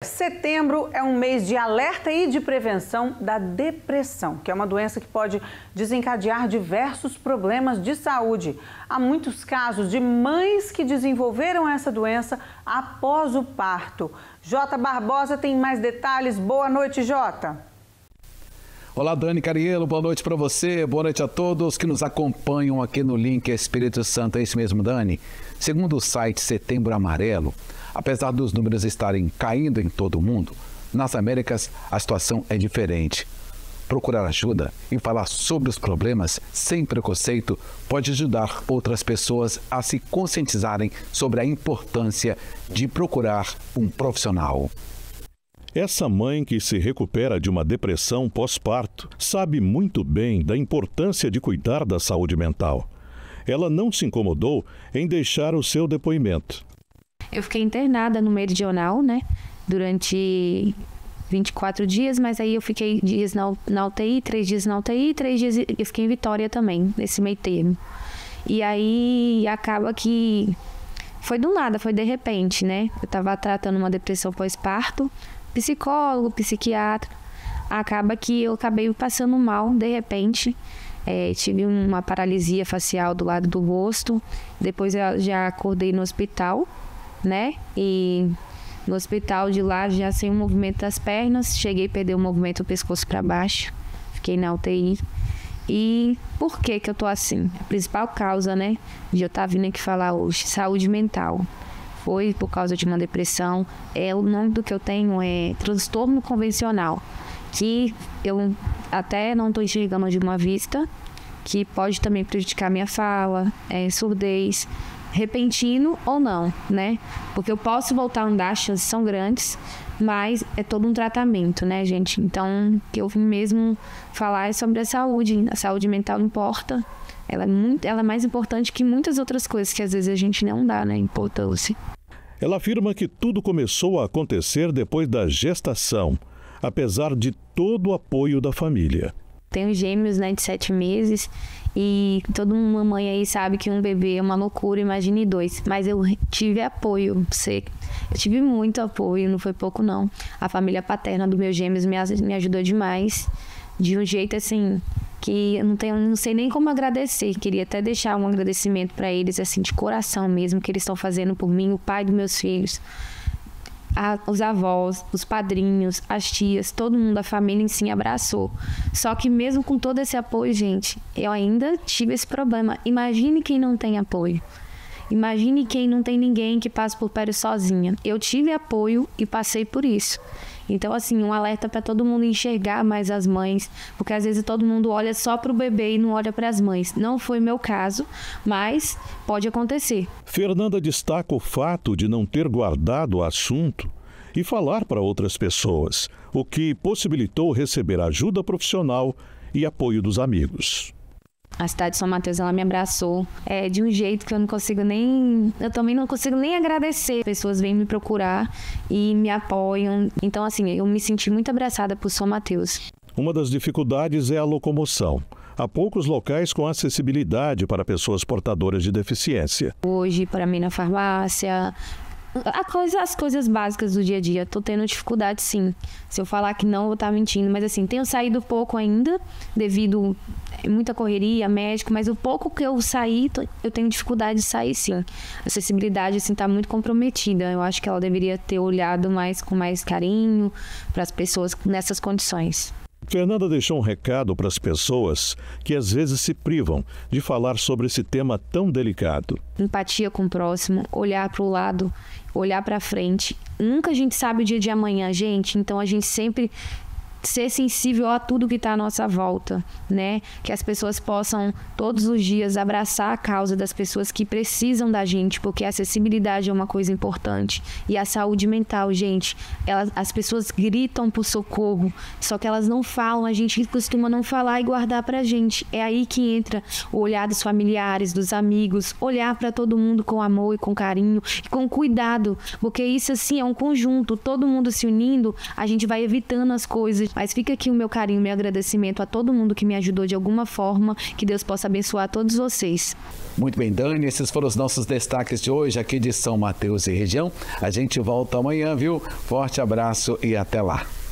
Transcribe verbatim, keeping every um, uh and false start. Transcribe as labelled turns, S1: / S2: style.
S1: Setembro é um mês de alerta e de prevenção da depressão, que é uma doença que pode desencadear diversos problemas de saúde. Há muitos casos de mães que desenvolveram essa doença após o parto. Jota Barbosa tem mais detalhes. Boa noite, Jota.
S2: Olá, Dani Cariello, boa noite para você, boa noite a todos que nos acompanham aqui no Link Espírito Santo. É isso mesmo, Dani? Segundo o site Setembro Amarelo, apesar dos números estarem caindo em todo o mundo, nas Américas a situação é diferente. Procurar ajuda e falar sobre os problemas sem preconceito pode ajudar outras pessoas a se conscientizarem sobre a importância de procurar um profissional.
S3: Essa mãe que se recupera de uma depressão pós-parto sabe muito bem da importância de cuidar da saúde mental. Ela não se incomodou em deixar o seu depoimento.
S4: Eu fiquei internada no Meridional, né, durante vinte e quatro dias, mas aí eu fiquei dias na, na U T I, três dias na U T I, três dias eu fiquei em Vitória também, nesse meio termo. E aí acaba que foi do nada, foi de repente, né? Eu tava tratando uma depressão pós-parto, psicólogo, psiquiatra. Acaba que eu acabei passando mal, de repente. É, tive uma paralisia facial do lado do rosto. Depois eu já acordei no hospital, né? E no hospital de lá, já sem o movimento das pernas, cheguei a perder o movimento do pescoço para baixo. Fiquei na U T I. E por que que eu tô assim? A principal causa, né, de eu estar vindo aqui falar hoje, saúde mental. Foi por causa de uma depressão. É, o nome do que eu tenho é transtorno convencional, que eu até não estou enxergando de uma vista, que pode também prejudicar minha fala, é, surdez, repentino ou não, né? Porque eu posso voltar a andar, as chances são grandes, mas é todo um tratamento, né, gente? Então, que eu vim mesmo falar é sobre a saúde. A saúde mental importa. Ela é, muito, ela é mais importante que muitas outras coisas que às vezes a gente não dá, né, importância.
S3: Ela afirma que tudo começou a acontecer depois da gestação, apesar de todo o apoio da família.
S4: Tenho gêmeos, né, de sete meses, e toda uma mãe aí sabe que um bebê é uma loucura, imagine dois. Mas eu tive apoio, você, eu tive muito apoio, não foi pouco não. A família paterna dos meus gêmeos me, me ajudou demais, de um jeito assim que eu não, tenho, não sei nem como agradecer. Queria até deixar um agradecimento para eles, assim, de coração mesmo, que eles estão fazendo por mim, o pai dos meus filhos. A, os avós, os padrinhos, as tias, todo mundo, a família em si abraçou. Só que mesmo com todo esse apoio, gente, eu ainda tive esse problema. Imagine quem não tem apoio. Imagine quem não tem ninguém que passa por perto sozinha. Eu tive apoio e passei por isso. Então, assim, um alerta para todo mundo enxergar mais as mães, porque às vezes todo mundo olha só para o bebê e não olha para as mães. Não foi meu caso, mas pode acontecer.
S3: Fernanda destaca o fato de não ter guardado o assunto e falar para outras pessoas, o que possibilitou receber ajuda profissional e apoio dos amigos.
S4: A cidade de São Mateus, ela me abraçou é, de um jeito que eu não consigo nem... Eu também não consigo nem agradecer. Pessoas vêm me procurar e me apoiam. Então, assim, eu me senti muito abraçada por São Mateus.
S3: Uma das dificuldades é a locomoção. Há poucos locais com acessibilidade para pessoas portadoras de deficiência.
S4: Hoje, para mim, na farmácia... A coisa, as coisas básicas do dia a dia, tô tendo dificuldade sim. Se eu falar que não, eu vou estar mentindo. Mas assim, tenho saído pouco ainda, devido a muita correria, médico. Mas o pouco que eu saí, eu tenho dificuldade de sair sim. A acessibilidade assim, tá muito comprometida. Eu acho que ela deveria ter olhado mais com mais carinho para as pessoas nessas condições.
S3: Fernanda deixou um recado para as pessoas que às vezes se privam de falar sobre esse tema tão delicado.
S4: Empatia com o próximo, olhar para o lado, olhar para frente. Nunca a gente sabe o dia de amanhã, gente, então a gente sempre ser sensível a tudo que está à nossa volta, né? Que as pessoas possam todos os dias abraçar a causa das pessoas que precisam da gente, porque a acessibilidade é uma coisa importante. E a saúde mental, gente, elas, as pessoas gritam por socorro, só que elas não falam, a gente costuma não falar e guardar pra gente. É aí que entra o olhar dos familiares, dos amigos, olhar para todo mundo com amor e com carinho e com cuidado, porque isso assim é um conjunto, todo mundo se unindo, a gente vai evitando as coisas Mas fica aqui o meu carinho, meu agradecimento a todo mundo que me ajudou de alguma forma. Que Deus possa abençoar todos vocês.
S2: Muito bem, Dani, esses foram os nossos destaques de hoje aqui de São Mateus e região. A gente volta amanhã, viu? Forte abraço e até lá.